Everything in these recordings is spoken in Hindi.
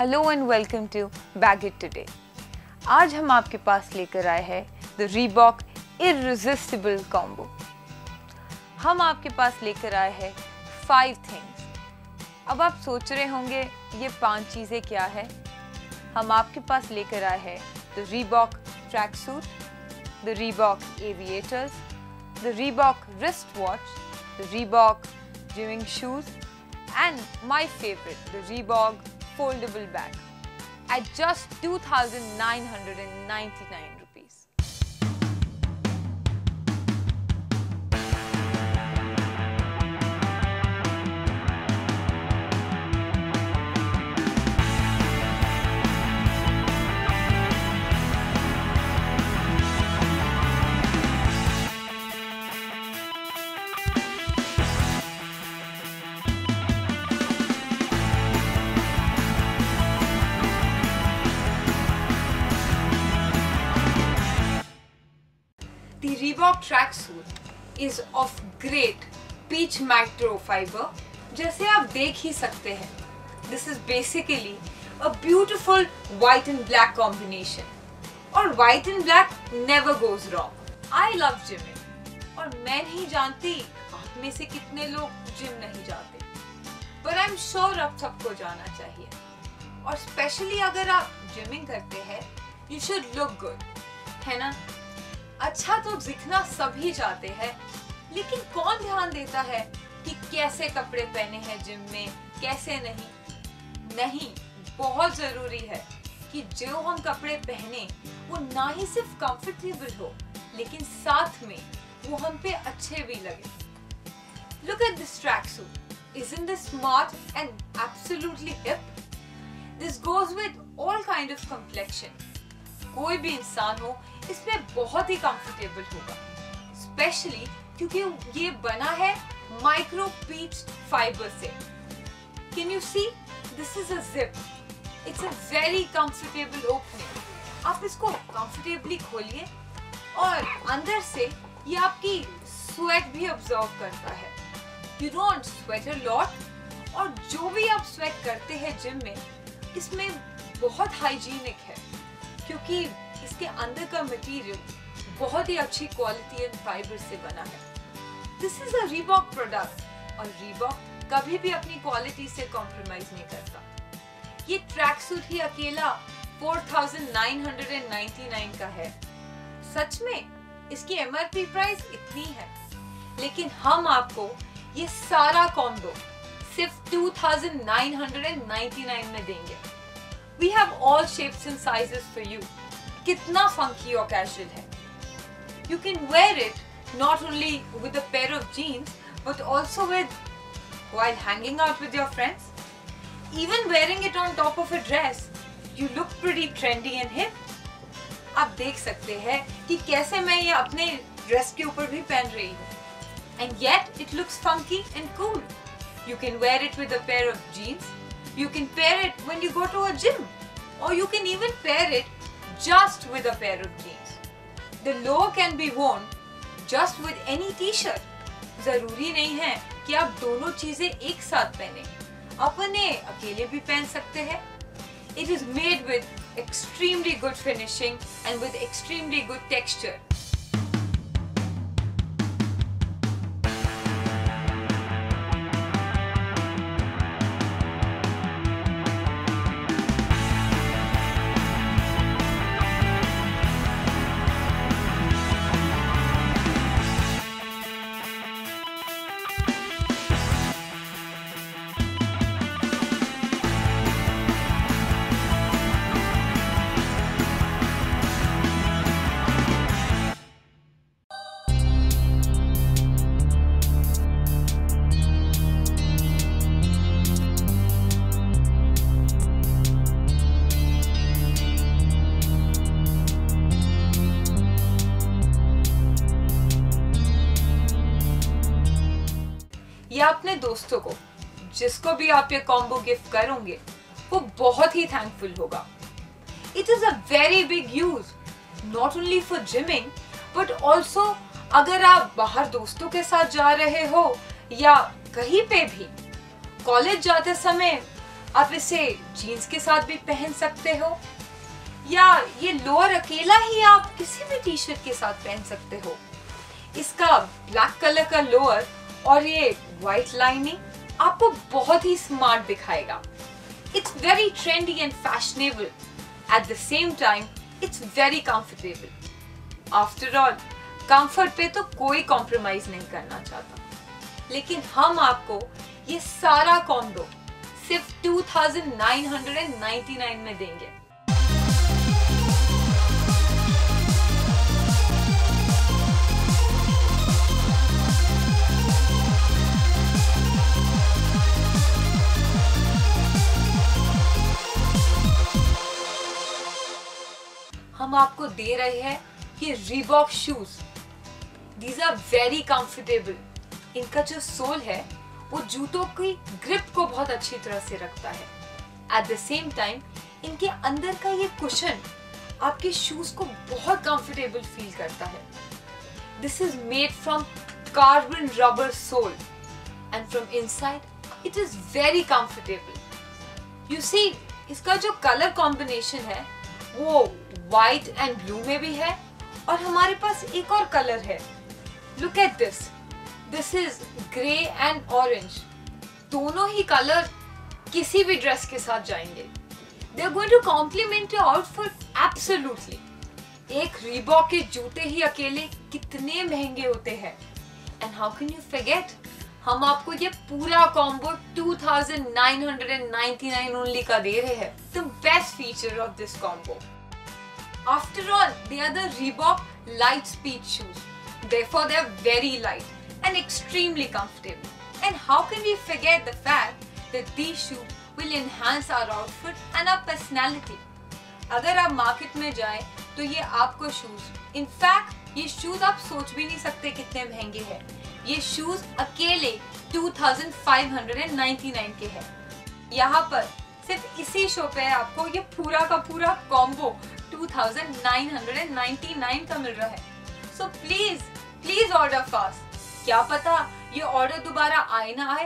Hello and welcome to bag it today. आज हम आपके पास लेकर आए हैं द रीबॉक इररेसिस्टिबल कॉम्बो। हम आपके पास लेकर आए हैं 5 थिंग्स। अब आप सोच रहे होंगे ये 5 चीज़ें क्या है। हम आपके पास लेकर आए हैं the Reebok track suit, the Reebok aviators, the Reebok wrist watch, the Reebok gymming shoes and my favorite, the Reebok foldable bag at just 2,999 rupees. The Reebok tracksuit is of great peach microfiber. जैसे आप देख ही सकते हैं, this is basically a beautiful white and black combination. और white and black never goes wrong. I love gymming. और मैं नहीं जानती आप में से कितने लोग जिम नहीं जाते, but I'm sure अब सबको जाना चाहिए। और स्पेशली अगर आप जिमिंग करते हैं, you should look good, है ना? अच्छा तो दिखना सभी चाहते हैं, लेकिन कौन ध्यान देता है कि कैसे कपड़े पहने हैं जिम में, कैसे नहीं। बहुत जरूरी है कि जो हम कपड़े पहने वो ना ही सिर्फ कंफर्टेबल हो, लेकिन साथ में वो हम पे अच्छे भी लगे। Look at this tracksuit. Isn't this smart and absolutely hip? This goes with all kind of complexion. कोई भी इंसान हो इसमें बहुत ही कंफर्टेबल होगा, स्पेशली क्योंकि ये बना है माइक्रो पीच फाइबर से। Can you see, this is a zip, it's a very comfortable opening. आप इसको कंफर्टेबली खोलिए और अंदर से ये आपकी स्वेट भी ऑब्जर्व करता है। You don't sweat a lot, और जो भी आप स्वेट करते हैं जिम में, इसमें बहुत हाइजीनिक है क्योंकि इसके अंदर का मटेरियल बहुत ही अच्छी क्वालिटी एंड फाइबर से बना है। This is a Reebok product, और रीबॉक कभी भी अपनी क्वालिटी से कॉम्प्रोमाइज नहीं करता। ये ट्रैक सूट ही अकेला 4,999 का है। सच में इसकी MRP प्राइस इतनी है, लेकिन हम आपको ये सारा कॉम्बो सिर्फ 2,999 में देंगे। We have all shapes and sizes for you. कितना funky और casual है। You can wear it not only with a pair of jeans, but also while hanging out with your friends. Even wearing it on top of a dress, you look pretty trendy and hip. आप देख सकते हैं कि कैसे मैं ये अपने ड्रेस के ऊपर भी पहन रही हूँ, and yet it looks funky and cool. You can wear it with a pair of jeans. You can pair it when you go to a gym, or you can even pair it just with a pair of jeans. The lower can be worn just with any t-shirt. जरूरी नहीं है कि आप दोनों चीजें एक साथ पहने, अपने अकेले भी पहन सकते हैं। It is made with extremely good finishing and with extremely good texture. या अपने दोस्तों को, जिसको भी आप ये कॉम्बो गिफ्ट करोगे, वो बहुत ही थैंकफुल होगा। It is a very big use, not only for gymming but also अगर आप बाहर दोस्तों के साथ जा रहे हो या कहीं पे भी, कॉलेज जाते समय आप इसे जीन्स के साथ भी पहन सकते हो, या ये लोअर अकेला ही आप किसी भी टी शर्ट के साथ पहन सकते हो। इसका ब्लैक कलर का लोअर और ये व्हाइट लाइनिंग आपको बहुत ही स्मार्ट दिखाएगा। It's very trendy and fashionable, at the same time it's very comfortable. After all comfort पे तो कोई कॉम्प्रोमाइज नहीं करना चाहता, लेकिन हम आपको ये सारा कॉम्बो सिर्फ 2999 में देंगे। हम आपको दे रहे हैं ये Reebok shoes. These are very comfortable. इनका जो सोल है वो जूतों की ग्रिप को बहुत अच्छी तरह से रखता है। एट द सेम टाइम इनके अंदर का ये कुशन आपके शूज को बहुत कंफर्टेबल फील करता है। This is made from carbon rubber sole and from inside it is very comfortable. You see, इसका जो कलर कॉम्बिनेशन है वो व्हाइट एंड ब्लू में भी है, और हमारे पास एक और कलर है। Look at this, this is grey and orange. दोनों ही कलर किसी भी ड्रेस के साथ जाएंगे। They are going to complement your outfit absolutely. एक रीबॉक के जूते ही अकेले कितने महंगे होते हैं, and how can you forget, हम आपको ये पूरा कॉम्बो 2999 ओनली का दे रहे हैं। The best feature of this combo. After all, they are the Reebok light speed shoes. Therefore, they are very light and extremely comfortable. And how can we forget the fact that these shoes will enhance our outfit and our personality? अगर आप मार्केट में जाएं तो ये आपको शूज, इनफैक्ट ये शूज आप सोच भी नहीं सकते कितने महंगे हैं। ये शूज अकेले 2599 के हैं। यहाँ पर सिर्फ इसी शो पे आपको ये पूरा का पूरा कॉम्बो 2999 का मिल रहा है। So please order fast. क्या पता ये ऑर्डर दोबारा आए ना आए।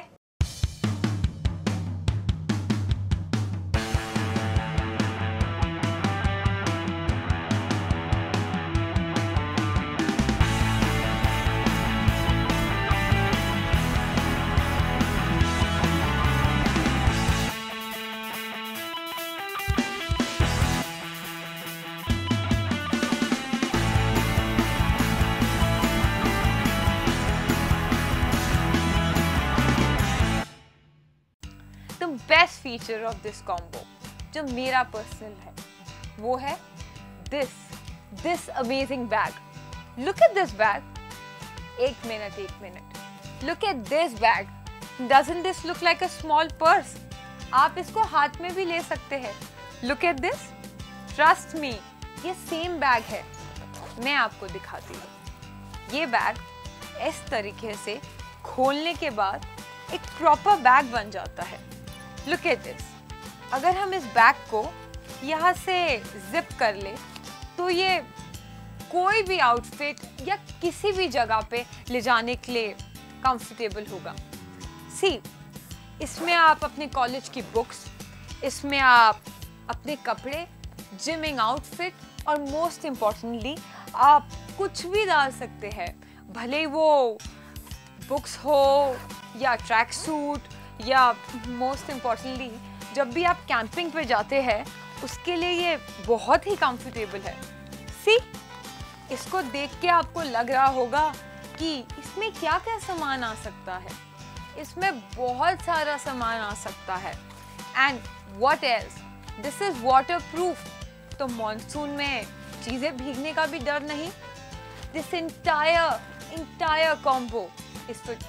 Best feature of this combo जो मेरा पर्सनल है वो है this amazing bag. Look at this bag. एक minute look at this bag. Doesn't this look like a small purse? आप इसको हाथ में भी ले सकते हैं। Look at this. Trust me, ये सेम बैग है। मैं आपको दिखाती हूँ। ये बैग इस तरीके से खोलने के बाद एक प्रॉपर बैग बन जाता है। Look at this. अगर हम इस बैग को यहाँ से जिप कर ले तो ये कोई भी आउटफिट या किसी भी जगह पे ले जाने के लिए कंफर्टेबल होगा। सी, इसमें आप अपने कॉलेज की बुक्स, इसमें आप अपने कपड़े, जिमिंग आउटफिट और मोस्ट इम्पॉर्टेंटली आप कुछ भी डाल सकते हैं, भले वो बुक्स हो या ट्रैक सूट, या मोस्ट इम्पॉर्टेंटली जब भी आप कैंपिंग पे जाते हैं उसके लिए ये बहुत ही कंफर्टेबल है। सी, इसको देख के आपको लग रहा होगा कि इसमें क्या क्या सामान आ सकता है। इसमें बहुत सारा सामान आ सकता है। And what else, this is water proof, तो मॉनसून में चीज़ें भीगने का भी डर नहीं। This entire combo is for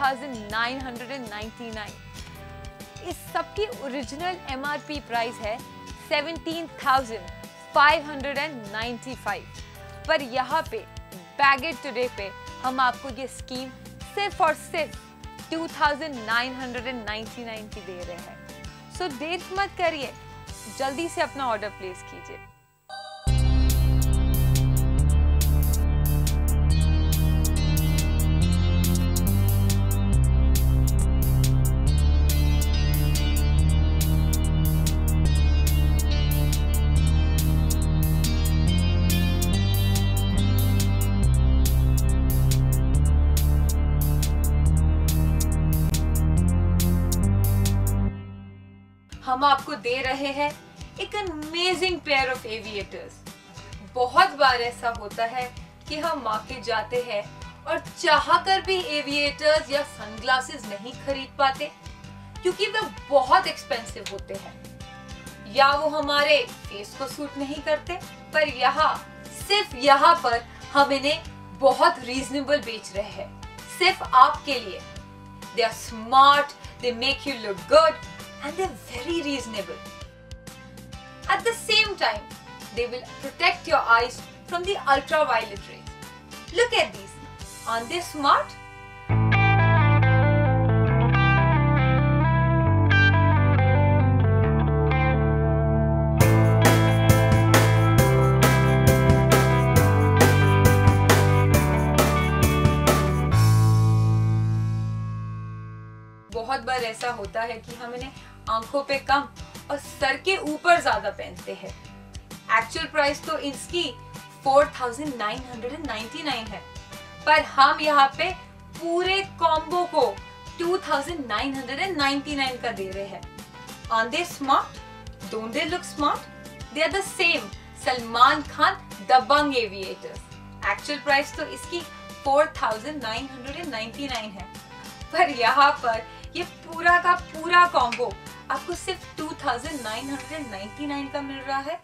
2999। इस सब की ओरिजिनल MRP प्राइस है 17,595, पर यहाँ पे बैगेट टुडे पे हम आपको ये स्कीम सिर्फ और सिर्फ 2999 की दे रहे हैं। सो देर मत करिए, जल्दी से अपना ऑर्डर प्लेस कीजिए। हम आपको दे रहे हैं एक अमेजिंग पेयर ऑफ एविएटर्स। बहुत बार ऐसा होता है कि हम मार्केट जाते हैं और चाहकर भी एविएटर्स या सनग्लासेस नहीं खरीद पाते क्योंकि वे बहुत एक्सपेंसिव होते हैं या वो हमारे फेस को सूट नहीं करते। पर सिर्फ यहाँ पर हम इन्हें बहुत रीजनेबल बेच रहे हैं, सिर्फ आपके लिए। They are smart, they make you look good, and they're very reasonable. At the same time, they will protect your eyes from the ultraviolet rays. Look at these. Aren't they smart? बहुत बार ऐसा होता है कि हम इन्हें आंखों पे कम और सर के ऊपर ज्यादा पहनते हैं। एक्चुअल प्राइस तो इसकी 4,999 है, पर हम यहाँ पे पूरे कॉम्बो को 2,999 का दे रहे हैं। Aren't they smart? Don't they look smart? They are the same Salman Khan Dabangg aviators. Actual price तो इसकी 4,999 है, पर यहाँ पर ये पूरा का पूरा कॉम्बो आपको सिर्फ 2,999 का मिल रहा है।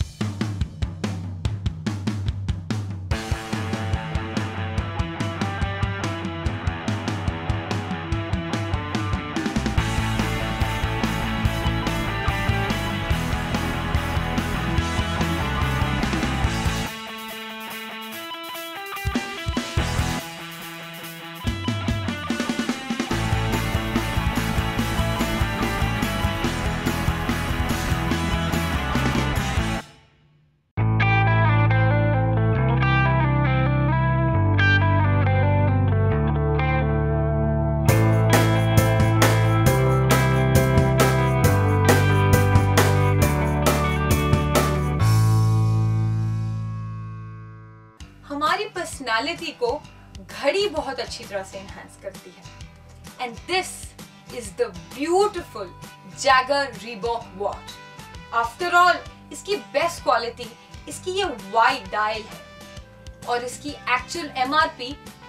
हमारी पर्सनालिटी को घड़ी बहुत अच्छी तरह से एनहांस करती है। And this is the beautiful Jaguar Reebok watch. After all इसकी बेस्ट क्वालिटी इसकी ये वाइट डायल है और इसकी एक्चुअल MRP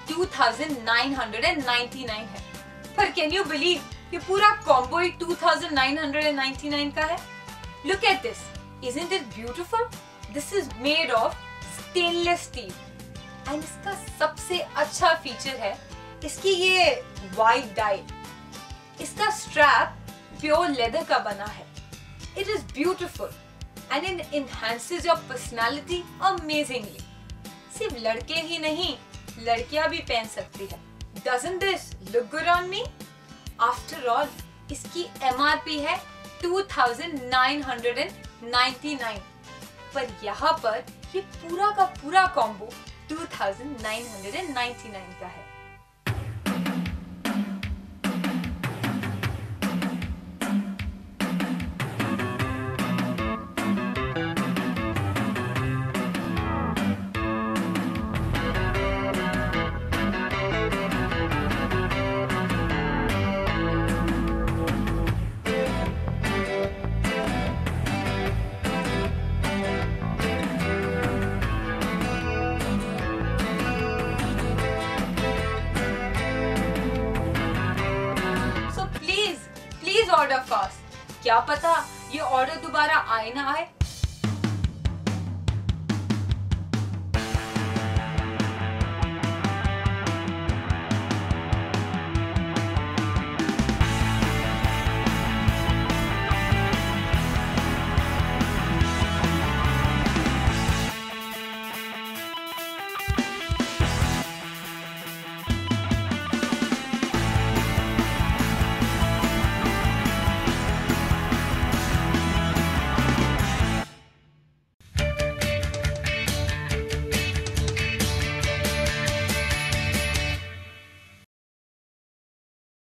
2,999 है। पर कैन यू बिलीव ये पूरा कॉम्बो ही 2,999 का है? Look at this, isn't it beautiful? This is made of stainless steel and इसका सबसे अच्छा फीचर है इसकी ये वाइट डायल। इसका स्ट्रैप प्योर लेदर का बना है। It is beautiful and it enhances your personality amazingly. सिर्फ लड़के ही नहीं, लड़कियां भी पहन सकती है। Doesn't this look good on me? After all, इसकी MRP है 2,999, पर यहाँ पर ये पूरा का पूरा कॉम्बो 2,999 का है। ऑर्डर फास्ट, क्या पता ये ऑर्डर दोबारा आए ना आए।